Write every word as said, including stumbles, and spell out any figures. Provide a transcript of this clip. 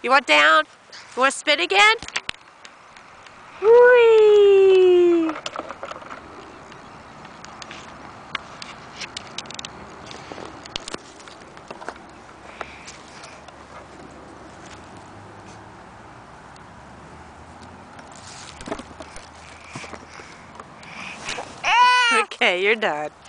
You want down? You want to spin again? Whee! Okay, you're done.